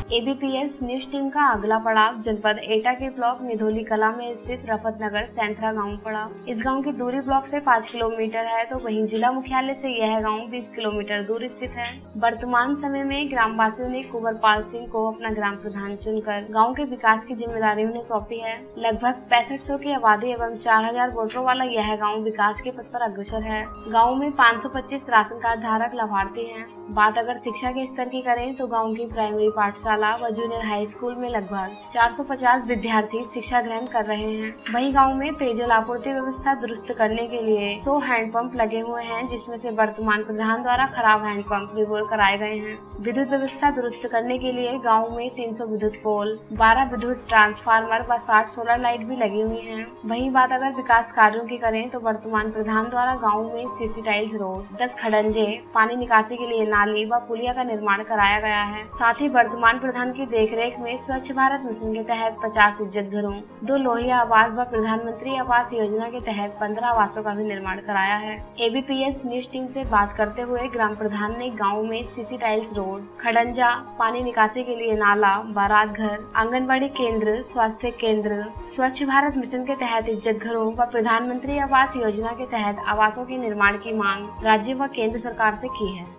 ABPS news team का अगला पड़ाव जनपद एटा के ब्लॉक निधोली कला में स्थित रफत नगर सैंथरा गांव पड़ा। इस गांव की दूरी ब्लॉक से 5 किलोमीटर है, तो वहीं जिला मुख्यालय से यह गांव 20 किलोमीटर दूर स्थित है। वर्तमान समय में ग्रामवासियों ने कुंवर पाल सिंह को अपना ग्राम प्रधान चुनकर गाँव के विकास की जिम्मेदारी उन्हें सौंपी है। लगभग 6500 की आबादी एवं 4000 वोटरों वाला यह गाँव विकास के पथ पर अग्रसर है। गाँव में 525 राशन कार्ड धारक लाभार्थी हैं। बात अगर शिक्षा के स्तर की करें तो गांव की प्राइमरी पाठशाला व जूनियर हाई स्कूल में लगभग 450 विद्यार्थी शिक्षा ग्रहण कर रहे हैं। वहीं गांव में पेयजल आपूर्ति व्यवस्था दुरुस्त करने के लिए 100 हैंडपंप लगे हुए हैं, जिसमें से वर्तमान प्रधान द्वारा खराब हैंडपंप रिपेयर कराए गए हैं। विद्युत व्यवस्था दुरुस्त करने के लिए गाँव में 300 विद्युत पोल, 12 विद्युत ट्रांसफार्मर व 60 सोलर लाइट भी लगी हुई है। वहीं बात अगर विकास कार्यों की करें तो वर्तमान प्रधान द्वारा गाँव में सीसी टाइल्स रोड, 10 खड़ंजे, पानी निकासी के लिए नाली व पुलिया का निर्माण कराया गया है। साथ ही वर्तमान प्रधान की देखरेख में स्वच्छ भारत मिशन के तहत 50 इज्जत घरों, 2 लोहिया आवास व प्रधानमंत्री आवास योजना के तहत 15 आवासों का भी निर्माण कराया है। एबीपीएस न्यूज टीम से बात करते हुए ग्राम प्रधान ने गाँव में सीसी टाइल्स रोड, खड़ंजा, पानी निकासी के लिए नाला, बारात घर, आंगनबाड़ी केंद्र, स्वास्थ्य केंद्र, स्वच्छ भारत मिशन के तहत इज्जत घरों व प्रधानमंत्री आवास योजना के तहत आवासों के निर्माण की मांग राज्य व केंद्र सरकार से की है।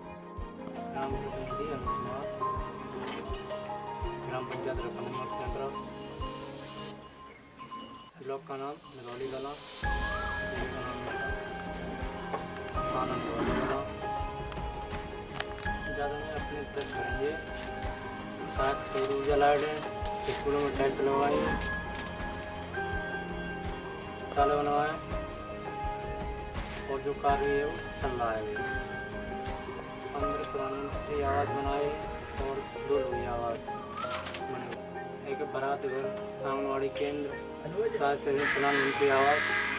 ग्राम पंचायत रफत नगर सैंथरा, ब्लॉक का नाम निधोली कला, जिले का नाम एटा, थाना निधोली कला। ज़्यादा में अपने 10 खड़ंजे, 7 सौर ऊर्जा लाइट है, स्कूलों में टाइल्स लगवाई है, ताले बनवाए और जो कार्य है वो चल रहा है। 15 प्रधानमंत्री आवास बनाए और 2 लोहिया आवास बने, एक बारात घर, आंगनबाड़ी केंद्र, स्वास्थ्य प्रधानमंत्री आवास।